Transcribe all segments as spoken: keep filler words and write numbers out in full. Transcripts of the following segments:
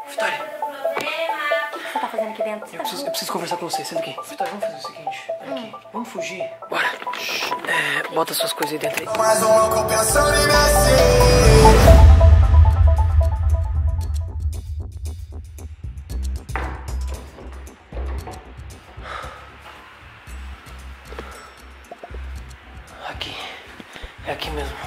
Vitória! O que você tá fazendo aqui dentro? Eu preciso, eu preciso conversar com você, senta aqui. Vitória, vamos fazer o seguinte. Olha aqui. Vamos fugir. Bora. É, bota suas coisas aí dentro aí. Mais um louco pensando em nascer. Aqui. É aqui mesmo.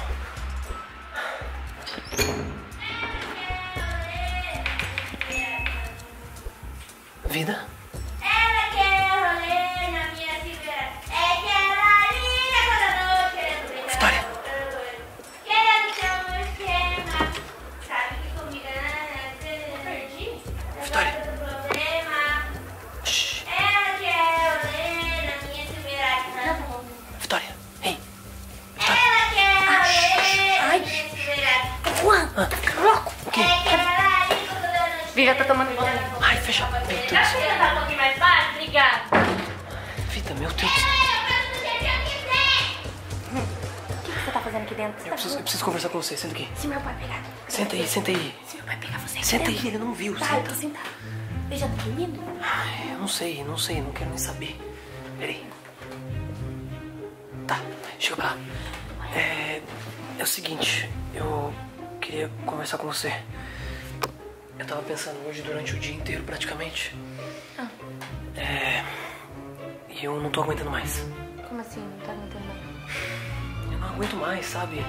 Vida? Ela quer rolê na minha cintura. É que ela liga quando eu tô querendo beijar. Vitória. Querendo ter um esquema. Sabe que comigo eu perdi? Vitória. Eu gosto do problema. Shhh. Ela quer rolê na minha cintura. Vitória. Ei. Ela quer rolê na Ai. minha cintura. Juan, louco. O quê? É que ela liga quando eu tô querendo. Viva, tá tomando banho. Ai, fecha. Meu Deus. Dá pra sentar um pouquinho mais fácil? Obrigada. Vida, meu Deus. O que você tá fazendo aqui dentro? Eu preciso, eu preciso conversar com você, senta aqui. Se meu pai pegar. Senta aí, senta aí. Se meu pai pegar você aqui Senta dentro. aí, ele não viu, Tá, eu senta. tô sentada. Ele já tá dormindo? Ai, eu não sei, não sei, não quero nem saber. Peraí. Tá, deixa eu cá. É, é o seguinte, eu queria conversar com você. Eu tava pensando hoje durante o dia inteiro, praticamente. Ah. É, e eu não tô aguentando mais. Como assim? Não tá aguentando mais? Eu não aguento mais, sabe?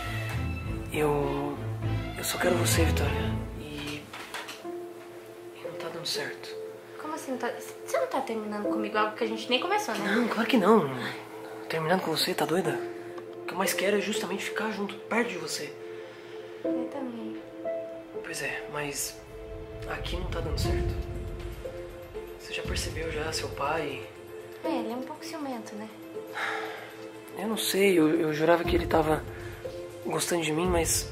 Eu. Eu só quero você, Vitória. E. E não tá dando certo. Como assim? Não tá... Você não tá terminando comigo algo que a gente nem começou, né? Não, claro que não. Terminando com você, tá doida? O que eu mais quero é justamente ficar junto, perto de você. Eu também. Pois é, mas aqui não tá dando certo. Você já percebeu já, seu pai? É, ele é um pouco ciumento, né? Eu não sei, eu, eu jurava que ele tava gostando de mim, mas...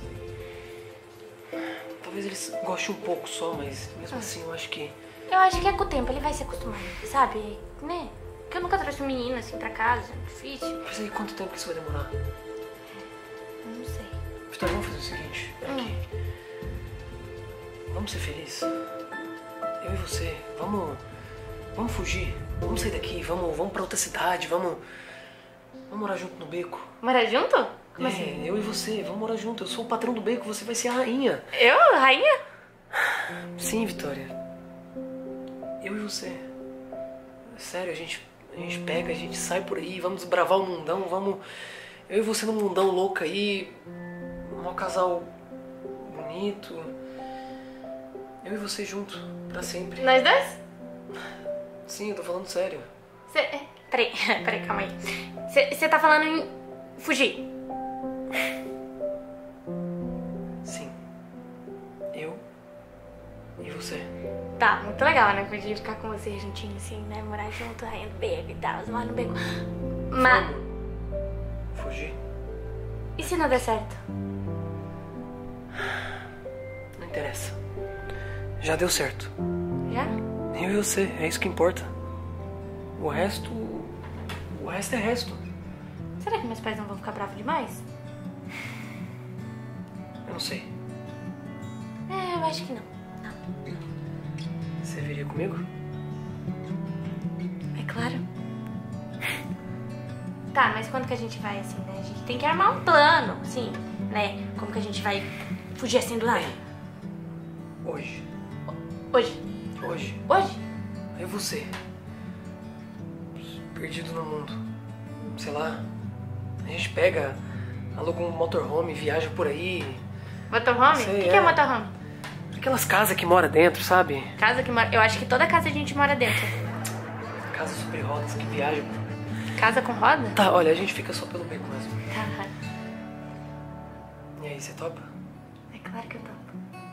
Talvez ele goste um pouco só, mas mesmo assim eu acho que... Eu acho que é com o tempo, ele vai se acostumando, sabe? Né? Porque eu nunca trouxe um menino assim pra casa, é difícil. Mas aí, quanto tempo que isso vai demorar? Eu não sei. Vitória, vamos fazer o seguinte, aqui. Vamos ser felizes. Eu e você, vamos... Vamos fugir. Vamos sair daqui, vamos, vamos pra outra cidade, vamos... Vamos morar junto no beco. Morar junto? Como é, assim? eu e você, vamos morar junto. Eu sou o patrão do beco, você vai ser a rainha. Eu, rainha? Sim, Vitória. Eu e você. Sério, a gente, a gente pega, a gente sai por aí, vamos desbravar o mundão, vamos... Eu e você no mundão louco aí, um casal bonito. Eu e você junto, pra sempre. Nós dois? Sim, eu tô falando sério. Cê... é, Peraí, peraí, calma aí. Você tá falando em fugir? Sim. Eu e você. Tá, muito legal, né? Podia ficar com você juntinho assim, né? Morar junto, rainha do beco e tal, morar no beco. Mas... Fugir? E se não der certo? Não interessa. Já deu certo. Já? Eu e você, é isso que importa. O resto... O resto é resto. Será que meus pais não vão ficar bravos demais? Eu não sei. É, eu acho que não. Não. Você viria comigo? É claro. Tá, mas quando que a gente vai assim, né? A gente tem que armar um plano, assim, né? Como que a gente vai fugir assim do nada? Hoje. Hoje. Hoje. Hoje? Eu e você. Perdido no mundo. Sei lá. A gente pega, aluga um motorhome, viaja por aí. Motorhome? Sei, O que, é. que é motorhome? Aquelas casas que mora dentro, sabe? Casa que mora... Eu acho que toda casa a gente mora dentro. Casas sobre rodas que viajam. Casa com roda? Tá, olha, a gente fica só pelo beco mesmo. Tá. E aí, você topa? É claro que eu topo.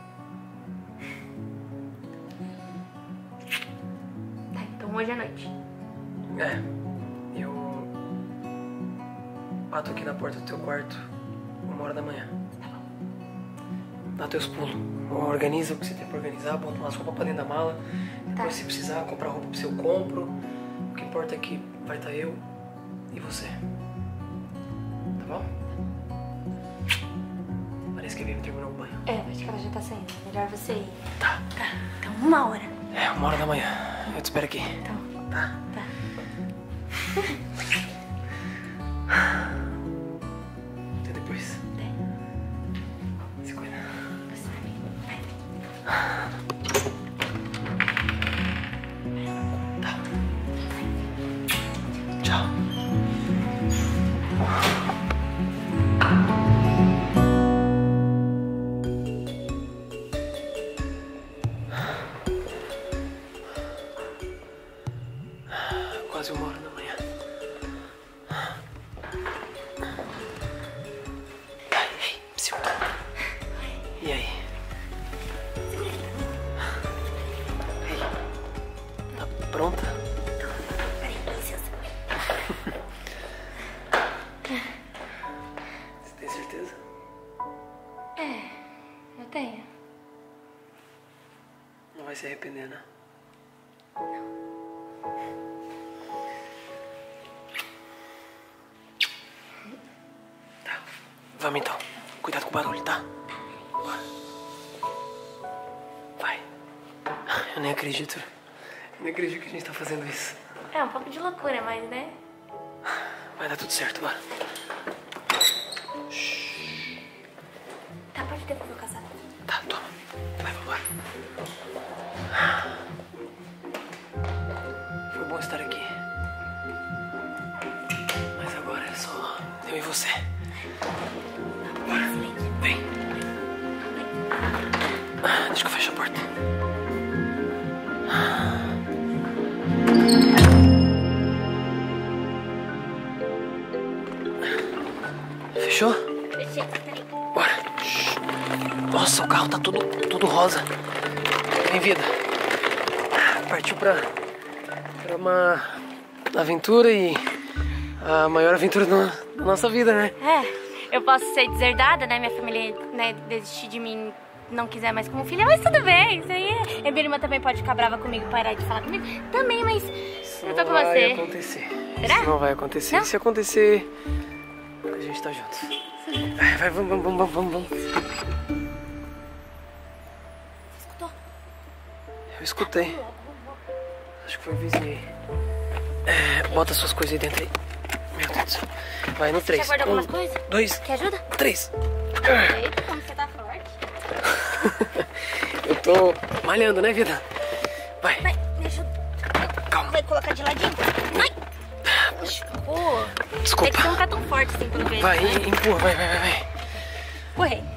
Tá, então hoje à noite. É. Eu bato aqui na porta do teu quarto uma hora da manhã. Tá bom. Dá teus pulos. Organiza o que você tem pra organizar, bota umas roupas pra dentro da mala. Depois, Tá. se precisar comprar roupa pro seu, eu compro. O que importa é que vai estar eu e você. Tá bom? Parece que a Vivi terminou o banho. É, acho que ela já tá saindo. Melhor você ir. Tá. Tá. uma hora. É, uma hora da manhã. Eu te espero aqui. Então, Tá. tá. Até depois. Até. Se cuida. Você também. Vai. Tá. Tchau. Quase uma hora da manhã. Ai, ei, psiu. E aí? Ei, tá pronta? Peraí, licença. Você tem certeza? É, eu tenho. Não vai se arrepender, né? Tá. Vamos então. Cuidado com o barulho, tá? Bora. Vai. Eu nem acredito. Eu nem acredito que a gente tá fazendo isso. É um pouco de loucura, mas né? Vai dar tudo certo, bora. Tá, pode devolver o casaco. Tá, toma. Vai, vambora. Foi bom estar aqui. Mas agora é só eu e você. Bora. Vem. Ah, deixa que eu feche a porta. Fechou? Fechei, peraí. Bora. Nossa, o carro tá tudo, tudo rosa. Vem, vida. Partiu pra, pra uma aventura e a maior aventura da, da nossa vida, né? É, eu posso ser deserdada, né? Minha família, né, desistir de mim, não quiser mais como filha, mas tudo bem. Isso aí, é- minha irmã também pode ficar brava comigo, parar de falar comigo. Também, mas Isso eu tô com não vai você. acontecer. Será? Isso não vai acontecer. Não? Se acontecer, a gente tá junto. Ai, vai, vamos, vamos, vamos, vamos, vamos. Escutou? Eu escutei. Acho que foi o vizinho aí. É, bota suas coisas aí dentro aí. Meu Deus do céu. Vai no três. Já guardou Um, algumas coisas? dois, Quer ajuda? três. Eita, como você tá forte. Eu tô malhando, né, vida? Vai. Vai, me ajuda. Calma. Vai colocar de ladinho. Vai. Pô, Desculpa. é que você não tá tão forte assim, pelo jeito. Vai, né? empurra, vai, vai, vai, vai. Empurrei. Tem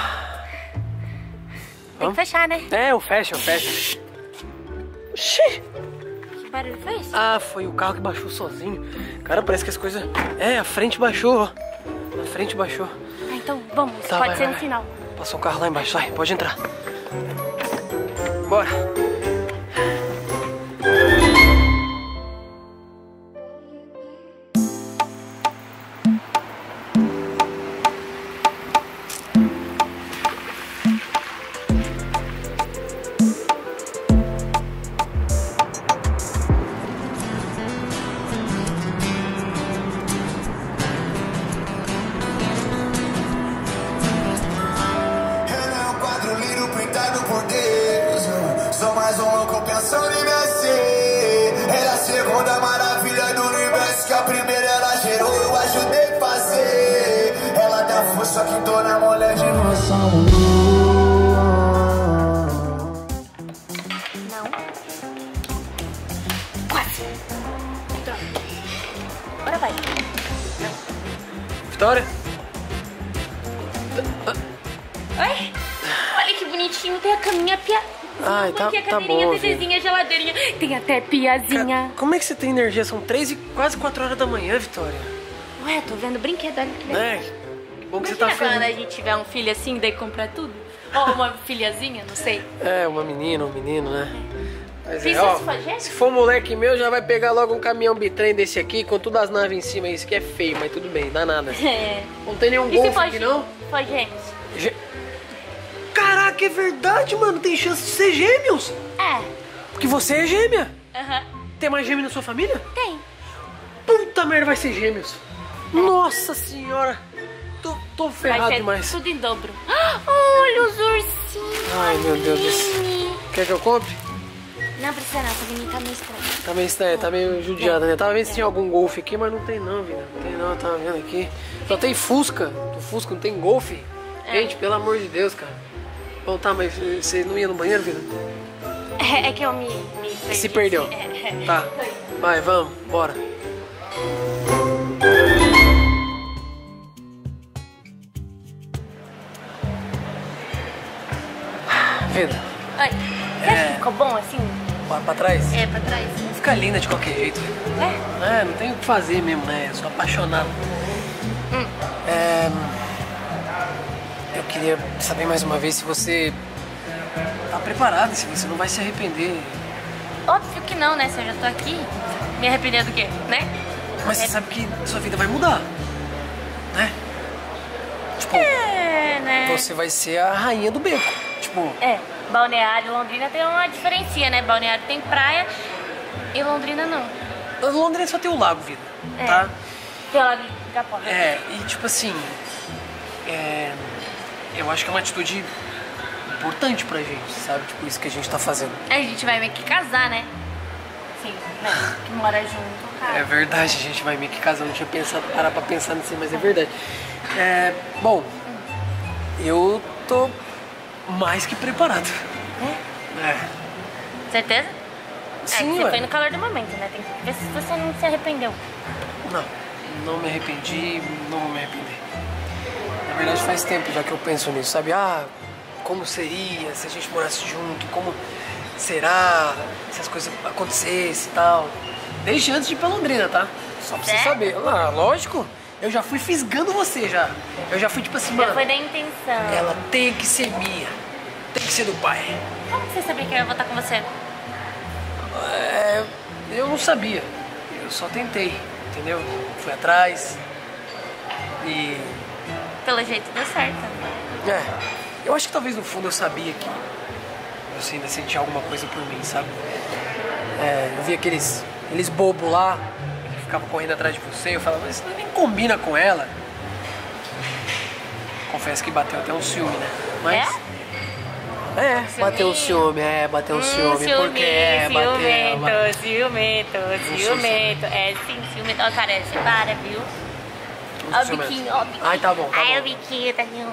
Vamos? que fechar, né? É, eu fecho, eu fecho. Oxi. Que barulho foi esse? Ah, foi o carro que baixou sozinho. Cara, parece que as coisas... É, a frente baixou, ó. A frente baixou. Ah, então vamos. Tá, Pode vai, ser vai, um vai. sinal. Passou o carro lá embaixo, vai, pode entrar. Bora. Ele é um quadro lindo pintado por Deus. Sou mais um louco pensando em vencer. Ela é a segunda maravilha do universo. Que a primeira ela gerou, eu ajudei a fazer. Ela dá força que toda mulher de noção. Não. Quase. Droga. Agora vai. Vitória? Oi? Olha que bonitinho. Tem a caminha, pia... Ai, tá- Aqui a tá cadeirinha, bom, TVzinha, geladeirinha. Tem até piazinha. Como é que você tem energia? São três e quase quatro horas da manhã, Vitória. Ué, tô vendo brinquedo, olha que legal. É, que bom que você tá Imagina quando a feliz. gente tiver um filho assim, daí comprar tudo. Ou uma filhazinha, não sei. É, uma menina, um menino, né? Mas Pensa é, ó, se for gêmeo? se for moleque meu, já vai pegar logo um caminhão bitrem desse aqui, com todas as naves em cima. Isso que é feio, mas tudo bem, dá nada. É. Não tem nenhum E se golfe for, aqui, gê- não? for gêmeos? Gê- Caraca, é verdade, mano. Tem chance de ser gêmeos. É. Porque você é gêmea. Aham. Tem mais gêmeo na sua família? Tem. Puta merda, vai ser gêmeos. Nossa senhora. Tô, tô ferrado Vai ser demais. tudo em dobro. Ah, olha os ursinhos. Ai, meu Deus do céu. Aline. Quer que eu compre? Não precisa não, essa avenida tá meio estranha. Tá meio estranha, tá meio judiada, né? Tava vendo se tinha algum Golfe aqui, mas não tem não, vida. Não tem não, tava vendo aqui. Só tem Fusca. Do Fusca não tem Golfe. É. Gente, pelo amor de Deus, cara. Bom, tá, mas você não ia no banheiro, vida? É, é que eu me, me perdi. Se perdeu. É. Tá. Vai, vamos, bora. Vida. Oi. Você acha que ficou bom assim? Bora pra trás? É, pra trás. Fica linda de qualquer jeito. É? É, não tem o que fazer mesmo, né? Eu sou apaixonado. Hum. É... Eu queria saber mais uma vez se você tá preparado, se você não vai se arrepender. Óbvio que não, né? Se eu já tô aqui, me arrepender do quê, né? Mas você sabe que sua vida vai mudar, né? Tipo, É, né? você vai ser a rainha do beco. Tipo, É, Balneário e Londrina tem uma diferença, né? Balneário tem praia e Londrina não. Londrina só tem o lago, vida, É. tá? Tem o Lago de Capão. É, e tipo assim, é, eu acho que é uma atitude importante pra gente, sabe? Tipo, isso que a gente tá fazendo. A gente vai meio que casar, né? Sim, né? Que mora junto, cara. É verdade, a gente vai meio que casar, não tinha pensado, parar pra pensar nisso, mas é verdade. É, bom, eu tô mais que preparado. É? É. Certeza? Sim, é, você ué. foi no calor do momento, né? Tem que ver se você não se arrependeu. Não, não me arrependi, não vou me arrepender. Na verdade faz tempo já que eu penso nisso, sabe? Ah, como seria se a gente morasse junto, como será se as coisas acontecessem e tal. Desde antes de ir pra Londrina, tá? Só pra você Sério? saber. Ah, lógico, eu já fui fisgando você já. Eu já fui tipo assim, Já mano, foi da intenção. ela tem que ser minha, tem que ser do pai. Como você sabia que eu ia votar com você? É, eu não sabia, eu só tentei, entendeu? Fui atrás e... Pelo jeito deu certo. É, eu acho que talvez no fundo eu sabia que você ainda sentia alguma coisa por mim, sabe? É, eu vi aqueles, aqueles bobos lá que ficavam correndo atrás de você, eu falava, mas isso nem combina com ela. Confesso que bateu até um ciúme, né? Mas... É, bateu um ciúme, é, bateu um ciúme, porque é, bateu... Ciumento, ciumento, ciumento. É sim, ciumento. Ó, cara, você para, viu? Ó o biquinho, ó o biquinho. Ai, tá bom, tá Ai, bom. o biquinho tá ciúme.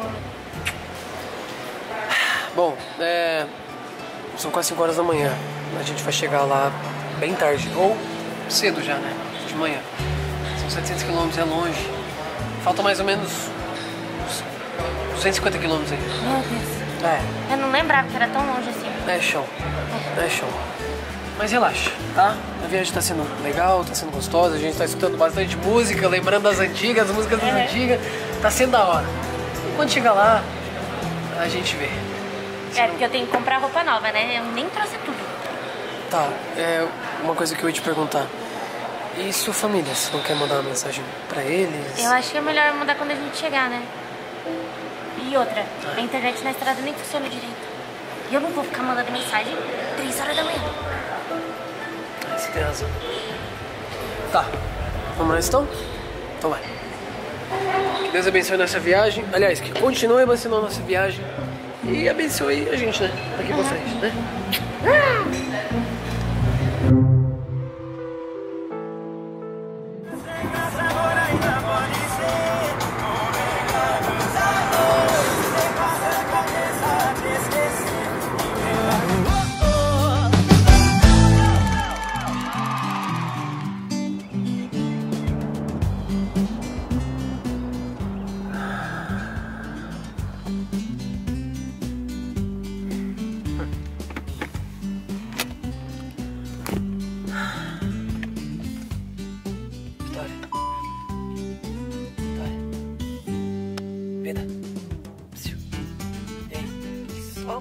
Bom, é... são quase cinco horas da manhã. A gente vai chegar lá bem tarde, ou cedo já, né? De manhã. São setecentos quilômetros, é longe. Faltam mais ou menos uns duzentos e cinquenta quilômetros aí. Meu Deus. É, Eu não lembrava que era tão longe assim. é show. É show. Mas relaxa, tá? A viagem tá sendo legal, tá sendo gostosa, a gente tá escutando bastante música, lembrando das antigas, as músicas das É. antigas. Tá sendo da hora. E quando chegar lá, a gente vê. É, porque eu tenho que comprar roupa nova, né? Eu nem trouxe tudo. Tá, é uma coisa que eu ia te perguntar. E sua família, você não quer mandar uma mensagem pra eles? Eu acho que é melhor mudar quando a gente chegar, né? E outra, a internet na estrada nem funciona direito. E eu não vou ficar mandando mensagem três horas da manhã. Ah, você tem razão. Tá, vamos lá então? Então vai. Que Deus abençoe nossa viagem. Aliás, que continue abençoando a nossa viagem. E abençoe a gente, né? Daqui pra frente, né? Vitória. Vitória. Vida. Psiu. Ei, sol.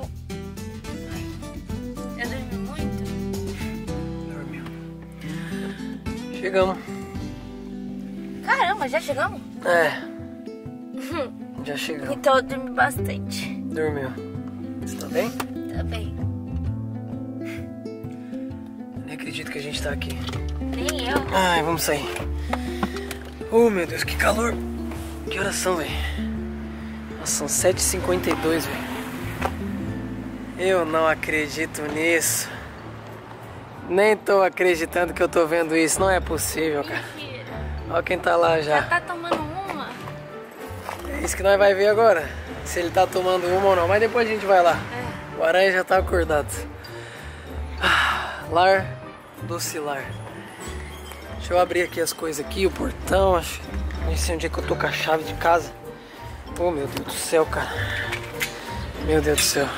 Eu dormi muito. Dormiu. Chegamos. Caramba, já chegamos? É. Já chegamos. Então eu dormi bastante. Dormiu. Você tá bem? Tá bem. Nem acredito que a gente tá aqui. Nem eu. Ai, vamos sair. Oh, meu Deus, que calor. Que horas são, velho? Nossa, são sete e cinquenta e dois, velho. Eu não acredito nisso. Nem tô acreditando que eu tô vendo isso. Não é possível, cara. Mentira. Olha quem tá lá já. Já tá tomando uma? É isso que nós vai ver agora. Se ele tá tomando uma ou não. Mas depois a gente vai lá. É. O aranha já tá acordado. Ah, lar doce lar. Deixa eu abrir aqui as coisas aqui. O portão. Acho. Não sei onde é que eu tô com a chave de casa. Oh, meu Deus do céu, cara. Meu Deus do céu.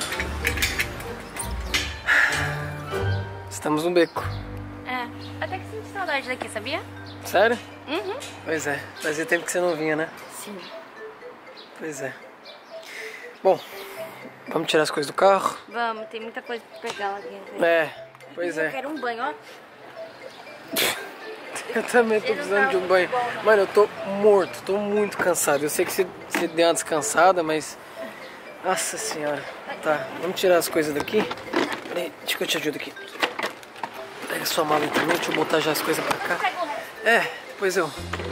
Estamos no beco. É. Até que sinto saudade daqui, sabia? Sério? Uhum. Pois é. Fazia tempo que você não vinha, né? Sim. Pois é. Bom, vamos tirar as coisas do carro? Vamos, tem muita coisa pra pegar lá dentro. É, pois Eu é. quero um banho, ó. Eu também tô precisando de um banho. Mano, eu tô morto, tô muito cansado. Eu sei que você, você deu uma descansada, mas... Nossa senhora. Tá, vamos tirar as coisas daqui. Peraí, deixa que eu te ajudo aqui. Pega sua mala aí também, deixa eu botar já as coisas pra cá. É, pois eu.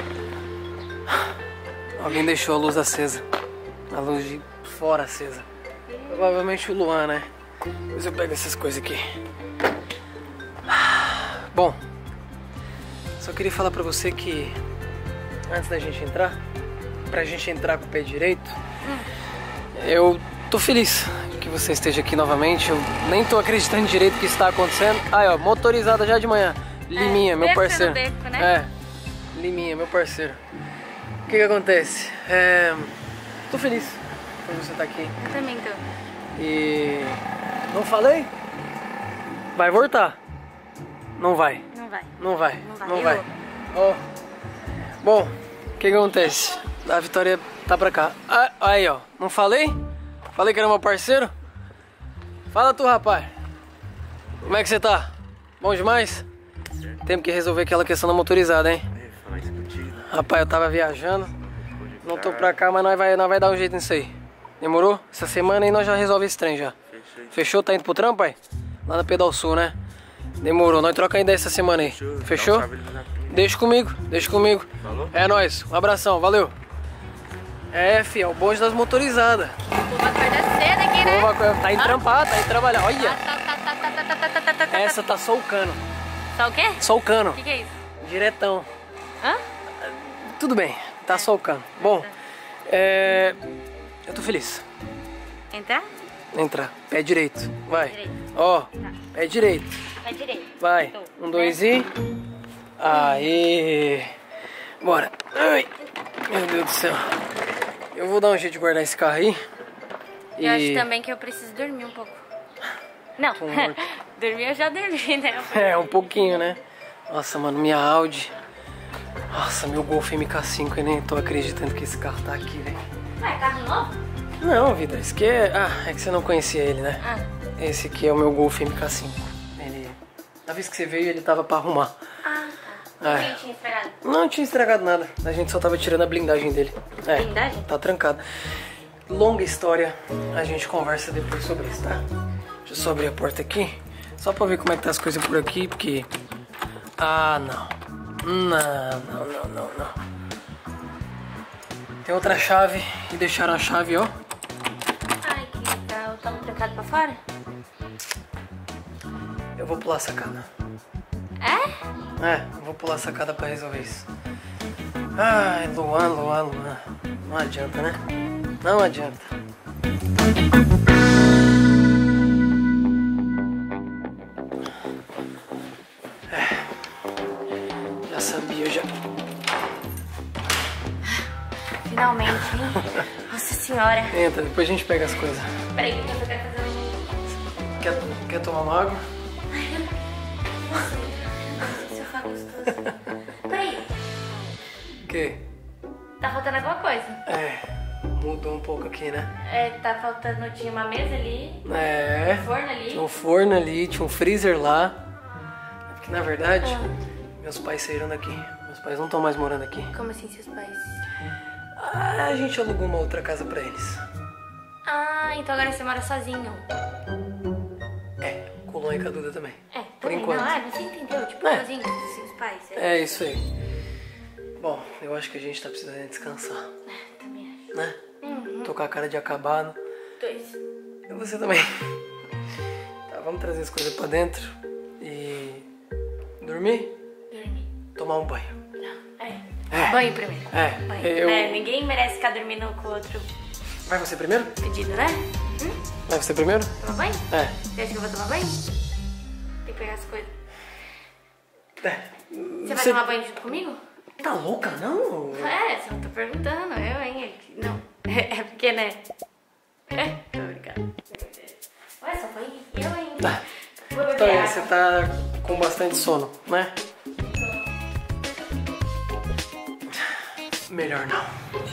Alguém deixou a luz acesa. A luz de fora acesa. Provavelmente o Luan, né? Depois eu pego essas coisas aqui. Bom, só queria falar pra você que antes da gente entrar, pra gente entrar com o pé direito, eu tô feliz que você esteja aqui novamente. Eu nem tô acreditando direito que está acontecendo. Aí, ó, motorizada já de manhã. Liminha, É, meu beco parceiro. no beco, né? É, Liminha, meu parceiro. O que que acontece? É, tô feliz por você estar aqui. Eu também tô. E não falei? Vai voltar. Não vai. Não vai. Não vai. Não vai. Não Eu. vai. Ó. Bom, o que que acontece? A Vitória tá pra cá. Ah, aí, ó. Não falei? Falei que era meu parceiro? Fala tu, rapaz. Como é que você tá? Bom demais? Temos que resolver aquela questão da motorizada, hein? Rapaz, eu tava viajando. Não tô pra cá, mas nós vai, nós vai dar um jeito nisso aí. Demorou? Essa semana aí nós já resolve esse trem já. Fechou? Tá indo pro trampo, pai? Lá na Pedal Sul, né? Demorou. Nós troca ideia essa semana aí. Fechou? Deixa comigo. Deixa comigo. É nóis. Um abração. Valeu. É, fi, é o bonde das motorizadas. Vou acordar cedo aqui, né? Pô, tá indo trampar, tá indo trabalhar. Olha. Tá, tá, tá, tá, tá, tá, tá, tá, tá. Essa tá só o cano. Só o quê? Só o cano. O que que é isso? Diretão. Hã? Tudo bem. Tá só o cano. Bom, é... eu tô feliz. Entrar? Entrar. Pé direito. Vai. Direito. Ó, pé direito. Pé direito. Vai. Tô. Um, dois e... Aê. Bora. Ai. Meu Deus do céu. Eu vou dar um jeito de guardar esse carro aí. E... Eu acho também que eu preciso dormir um pouco. Não, Tô morto. dormir eu já dormi, né? É, um pouquinho, né? Nossa, mano, minha Audi. Nossa, meu Golf M K cinco. Eu nem tô acreditando que esse carro tá aqui, velho. Ah, é carro novo? Não, vida, esse aqui é... Ah, é que você não conhecia ele, né? Ah, Esse aqui é o meu Golf M K cinco. Ele... Na vez que você veio, ele tava pra arrumar. ah tá. É. Quem tinha estragado? Não tinha estragado nada. A gente só tava tirando a blindagem dele. É, Blindagem? tá trancado. Longa história. A gente conversa depois sobre isso, tá? Deixa eu só abrir a porta aqui. Só pra ver como é que tá as coisas por aqui, porque... Ah, não. Não, não, não, não, não. Tem outra chave. E deixaram a chave, ó. Ai, que legal. Tamo trancado pra fora? Eu vou pular a sacada. É? É, eu vou pular a sacada pra resolver isso. Ai, Luan, Luan, Luan. Não adianta, né? Não adianta. É. Já sabia, já. Finalmente, hein? Nossa senhora. Entra, depois a gente pega as coisas. Peraí, que eu quero fazer um... Quer, quer tomar uma água? Esse sofá gostoso. Peraí, O quê? tá faltando alguma coisa. É, mudou um pouco aqui, né? É, tá faltando... Tinha uma mesa ali, É. um forno ali. Tinha um forno ali, tinha um freezer lá. É porque, na verdade, meus pais saíram daqui. Meus pais não estão mais morando aqui. Como assim, seus pais? Ah, a gente alugou uma outra casa pra eles. Ah, então agora você mora sozinho. É, com o Luan e com a Duda também. É, Por também. enquanto. Não, é, você entendeu? Tipo, É. sozinho com os seus pais. É, É isso aí. Bom, eu acho que a gente tá precisando descansar, também acho. né? Uhum. Tô com a cara de acabado. Dois. E você também. vamos trazer as coisas pra dentro e dormir? Dormir. Tomar um banho. Não, é. É. Banho primeiro. É, Banho. eu- É, ninguém merece ficar dormindo com o outro Vai você primeiro? pedido, né? Hum? Vai você primeiro? Tomar banho? É. Você acha que eu vou tomar banho? Tem que pegar as coisas. É. Você vai tomar banho junto comigo? Tá louca, não? É, só tô perguntando, eu, hein? Não, é porque, né? É, tô brincando. Ué, só foi eu, hein? Tá. Vou beber Então, água. você tá com bastante sono, né? Melhor não.